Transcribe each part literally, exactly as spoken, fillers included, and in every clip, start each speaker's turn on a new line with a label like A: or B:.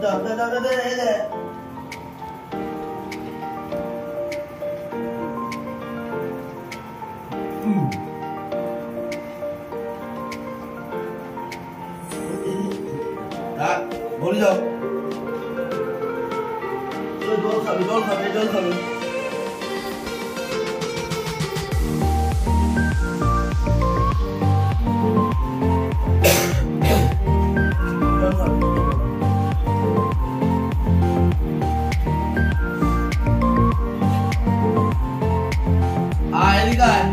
A: বলি যাও জল খাবে জল খাবে জল খাবে আয় এদিকে আয়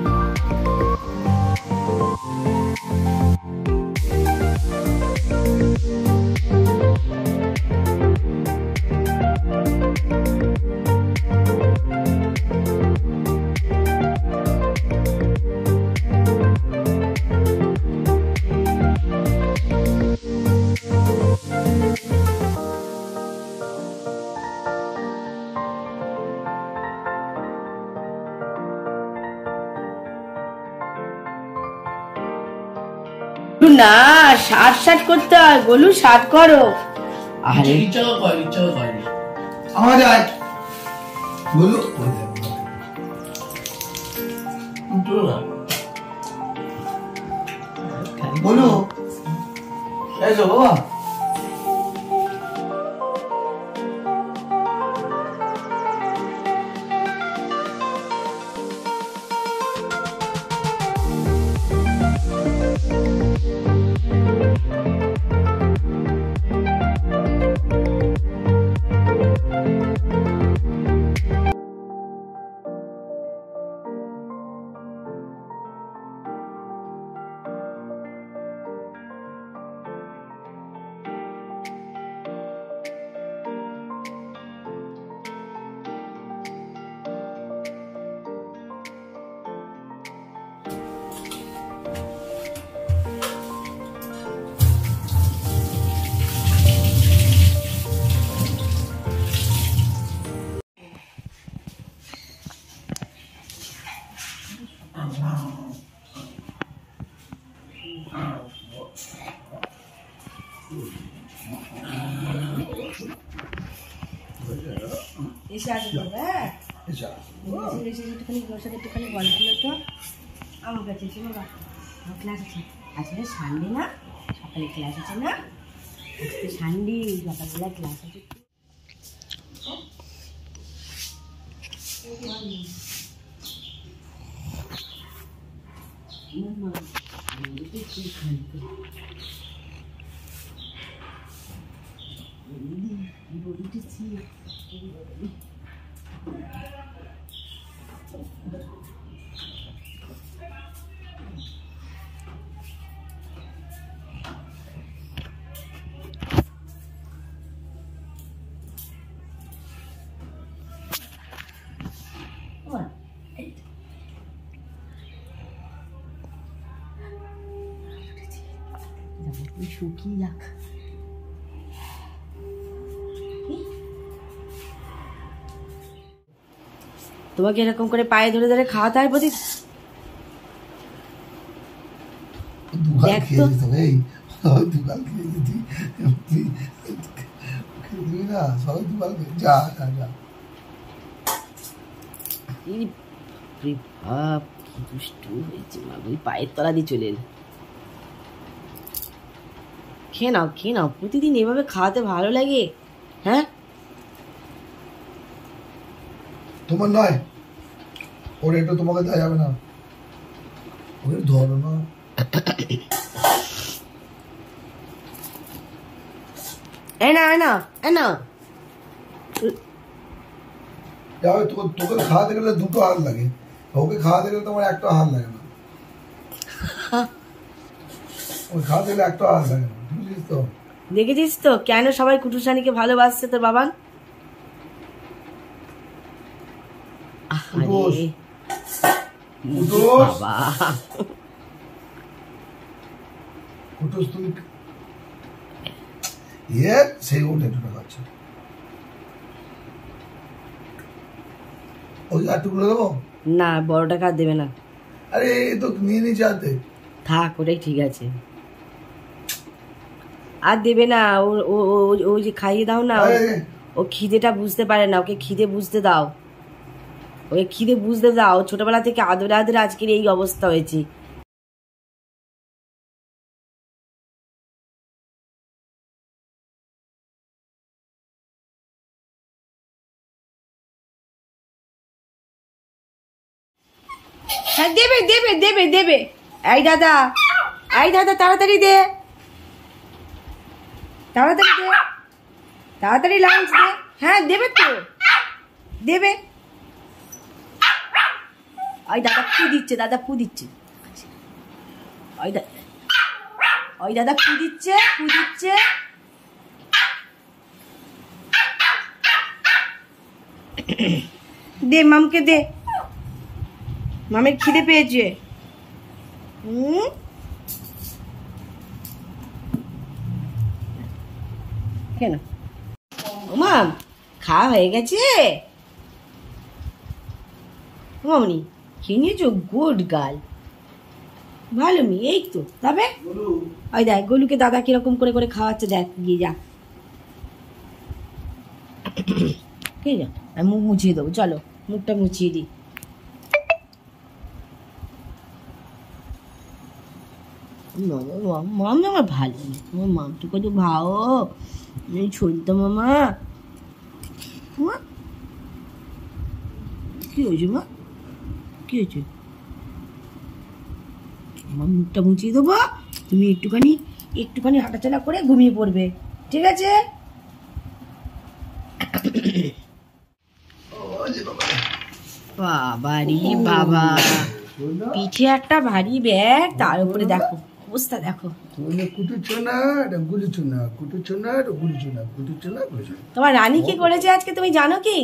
B: না ষাট ষাট করতে হয় গোলু ষাট করো
A: আরে ইচ্ছা কর ইচ্ছা কর আমার আয় গোলু গোলু এসো বাবা
B: এসে আসবে হ্যাঁ এসে এসে একটুখানি ওর সাথে একটুখানি গল্প করলো তো আমার কাছে এসে বাবা আমার ক্লাস আছে আজকে সানডে না সকালে ক্লাস আছে না আজকে সানডে সকালবেলা ক্লাস আছে শুকিয়ে যাক তোমাকে এরকম করে পায়ে ধরে ধরে খাওয়াতে হয় প্রতি দেখ তো পায়ের তলা দিয়ে চলে এল খেয়ে নাও খেয়ে নাও প্রতিদিন এভাবে খাওয়াতে ভালো লাগে হ্যাঁ
A: তোমার নয় ওর একটু তোমাকে দেওয়া যাবে না ওর ধরো না
B: এই না এই না এই না
A: যাবে তোকে খাওয়াতে গেলে দুটো হাত লাগে ওকে খাওয়াতে গেলে তোমার একটা হাত লাগে না ওই খাওয়াতে গেলে একটা হাত লাগে না বুঝিস তো
B: দেখেছিস তো কেন সবাই কুটুসানিকে ভালোবাসছে তোর বাবান
A: সেই ওটা দুটো খাচ্ছে ওই আর টুকরো দেবো
B: না বড়টা কার দেবে না
A: আরে এই তো নিয়ে নিয়ে যাতে
B: থাক ওটাই ঠিক আছে আর দেবে না, ও যে খাইয়ে দাও না, ও খিদেটা বুঝতে পারে না, ওকে খিদে বুঝতে দাও, ওকে খিদে বুঝতে দাও। ছোটবেলা থেকে আদরে আদরে আজকের এই অবস্থা হয়েছে। হ্যাঁ দেবে দেবে দেবে দেবে। এই দাদা, এই দাদা তাড়াতাড়ি দে, তাড়াতাড়ি দে, তাড়াতাড়ি লাঞ্চ দে। হ্যাঁ দেবে তো, দেবে। ওই দাদা ফু দিচ্ছে, দাদা ফু দিচ্ছে, ওই দাদা, ওই দাদা ফু দিচ্ছে, ফু দিচ্ছে। দে মামকে দে, মামের খিদে পেয়েছে। হুম কেন ও মাম খাওয়া হয়ে গেছে? মামনি খেয়ে নিয়েছো? গুড গার্ল, ভালো মেয়ে। এই তো তবে ওই দেখ গোলুকে দাদা কিরকম করে করে খাওয়াচ্ছে, দেখ গিয়ে যা, কে যা, আমি মুখ মুছিয়ে দেবো, চলো মুখটা মুছিয়ে দিই। মাম আমার ভালো না, আমার মাম তো কত ভাও চলতো মামা। কি হয়েছে মা, কি হয়েছে? আমার মুখটা মুছিয়ে দেবো, তুমি একটুখানি একটুখানি হাঁটাচলা করে ঘুমিয়ে পড়বে, ঠিক আছে? বাবারি বাবা, পিঠে একটা ভারী ব্যাগ, তার উপরে দেখো অবস্থা, দেখো। তোমার রানী কি করেছে আজকে তুমি জানো কি?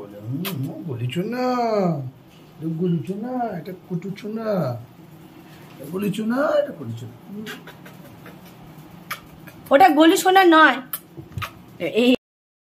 B: ওটা গলু সোনা নয়, এই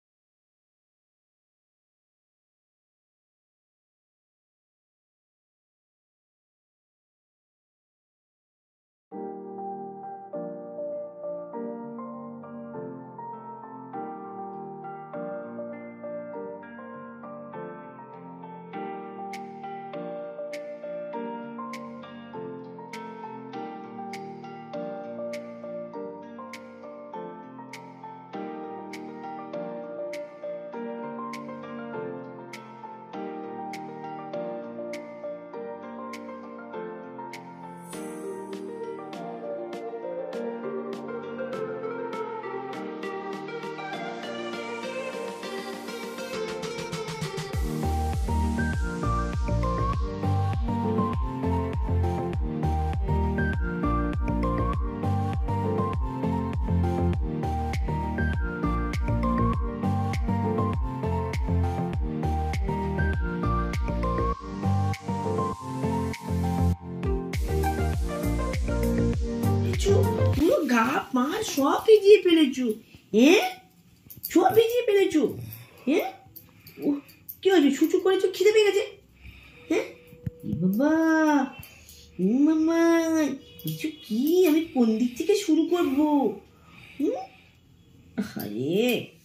B: পুরো গা পা সব ভিজিয়ে ফেলেছো, হ্যাঁ সব ভিজিয়ে ফেলেছো, হ্যাঁ কি হয়েছে? ছুচু করেছো, খিদে পেয়ে গেছে? হ্যাঁ বাবা, ও মামা কিছু কি, আমি কোন দিক থেকে শুরু করবো? হুম আরে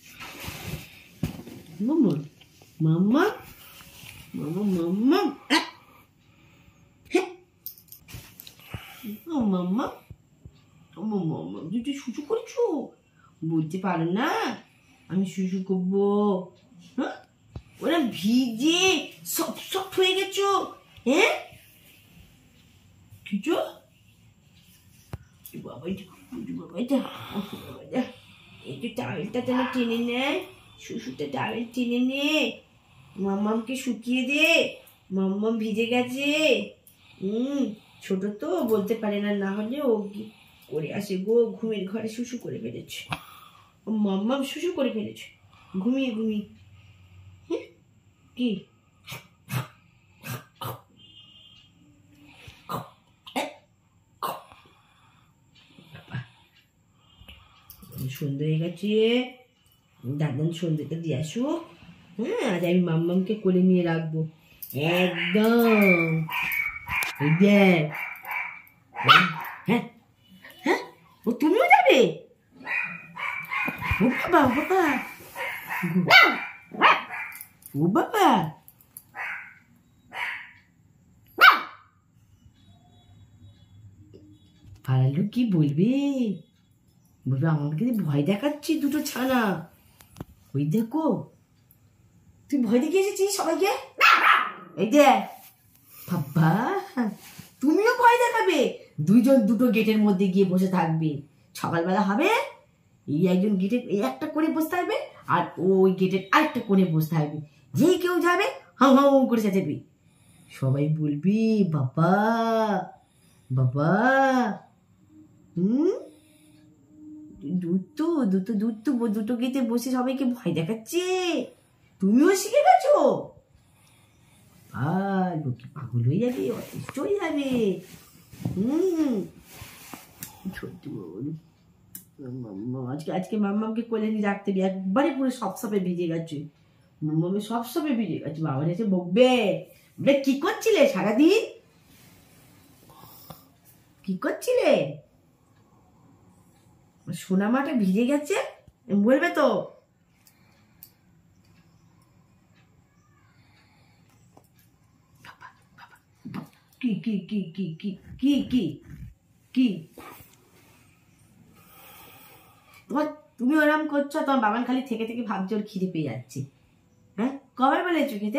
B: মামা মামা মামা মামা, হ্যাঁ ও মামা, মামা তুই শুশু করছো, বলতে পারো না আমি শুশু করবো? হ্যাঁ ওরা ভিজে সব সব হয়ে গেছো, হ্যাঁ কিছু বাবা, বাবা বাবা, এই যে টাওয়েলটা যেন টেনে নেয়, শুশুটা টাওয়েল টেনে নে, মাম্মামকে শুকিয়ে দে, মাম্মাম ভিজে গেছে। হুম ছোট তো বলতে পারে না, না হলে ও করে আসে গো, ঘুমের ঘরে শুশু করে ফেলেছে, ও মাম্মাম শুশু করে ফেলেছে ঘুমিয়ে ঘুমিয়ে। হ্যাঁ কি সন্ধ্যে হয়ে গেছে, দাদান সন্ধ্যেটা দিয়ে আসুক, হ্যাঁ আজ আমি মাম্মামকে কোলে নিয়ে রাখবো একদম। হ্যাঁ হ্যাঁ ও তুমিও যাবে? ও বাবা ও বাবা ও বাবা পাড়ার লোক কি বলবে? বলবে আমাকে ভয় দেখাচ্ছি দুটো ছানা। ওই দেখো তুই ভয় দেখে এসেছিস সবাইকে। এই দেখ বাবা তুমিও ভয় দেখাবে। দুইজন দুটো গেটের মধ্যে গিয়ে বসে থাকবে। সকালবেলা হবে এই একজন গেটের এই একটা করে বসে থাকবে আর ওই গেটের আরেকটা করে বসে থাকবে। যেই কেউ যাবে হাউ হাউ করে চেঁচাবে। সবাই বলবি বাবা বাবা হুম দুটো দুটো দুটো দুটো গেটে বসে সবাইকে ভয় দেখাচ্ছে। তুমিও শিখে গেছো। আর লোকে পাগল হয়ে যাবে, অতিষ্ঠ হয়ে যাবে। হম আজকে আজকে মাম্মামকে কোলে নিয়ে রাখতে গিয়ে একবারে পুরো সবসবে ভিজে গেছে। মাম্মামে সবসবে ভিজে গেছে। বাবা এসে বকবে, কি করছিলে সারাদিন? কি করছিলে? সোনা মাটা ভিজে গেছে বলবে তো। কি কি কি কি কি কি কি কি তোমার তুমি ওরম করছো, তোমার বাবান খালি থেকে থেকে ভাবছে ওর খিদে পেয়ে যাচ্ছে। হ্যাঁ কবে বলেছো খেতে?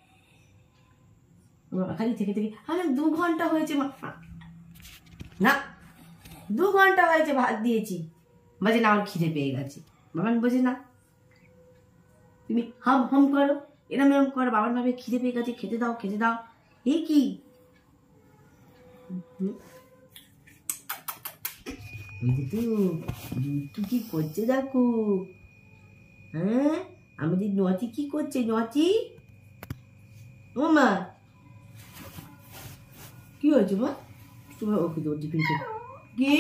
B: বাবা খালি থেকে থেকে আরে দু ঘন্টা হয়েছে না, দু ঘন্টা হয়েছে ভাত দিয়েছি। বাজে না আমার খিদে পেয়ে গেছে। বাবান বোঝে না। তুমি হাম হাম করো, এরম এরম করো। বাবান ভাবে খিদে পেয়ে গেছে, খেতে দাও খেতে দাও। এই কি কি করছে দেখো। হ্যাঁ আমাদের নতি কি করছে? নতি ও মা কি হয়েছে মা? তোমার ওকে দৌড়ি ফিরছে কে?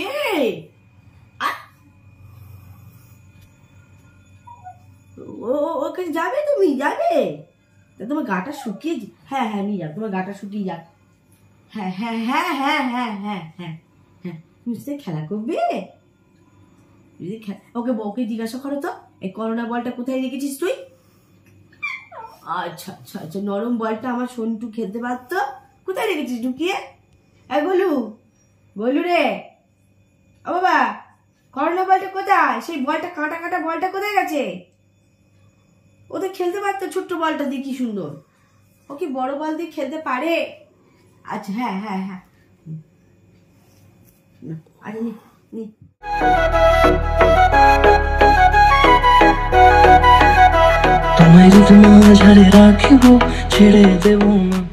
B: ও ওখানে যাবে? তুমি যাবে? তোমার গাটা শুকিয়ে হ্যাঁ হ্যাঁ নিয়ে যাও। তোমার গাটা শুকিয়ে যাক। হ্যাঁ হ্যাঁ হ্যাঁ হ্যাঁ হ্যাঁ হ্যাঁ হ্যাঁ হ্যাঁ তুমি খেলা করবে? ওকে ওকে জিজ্ঞাসা করো তো এই করোনা বলটা কোথায় রেখেছিস তুই? আচ্ছা আচ্ছা আচ্ছা নরম বলটা আমার সন্টু খেলতে পারতো। কোথায় রেখেছিস ঢুকিয়ে? এ গোলু গোলু রে ও বাবা করোনা বলটা কোথায়? সেই বলটা কাঁটা কাঁটা বলটা কোথায় গেছে? ও তো খেলতে পারতো ছোট্ট বলটা দিয়ে, কি সুন্দর। ও কি বড় বল দিয়ে খেলতে পারে? আচ্ছা হ্যাঁ হ্যাঁ হ্যাঁ আরে নি নি
C: তোমায় যদি মাঝারে রাখিব ছেড়ে দেব না।